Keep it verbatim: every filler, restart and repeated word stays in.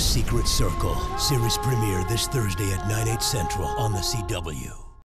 Secret Circle. Series premiere this Thursday at nine, eight central on the C W.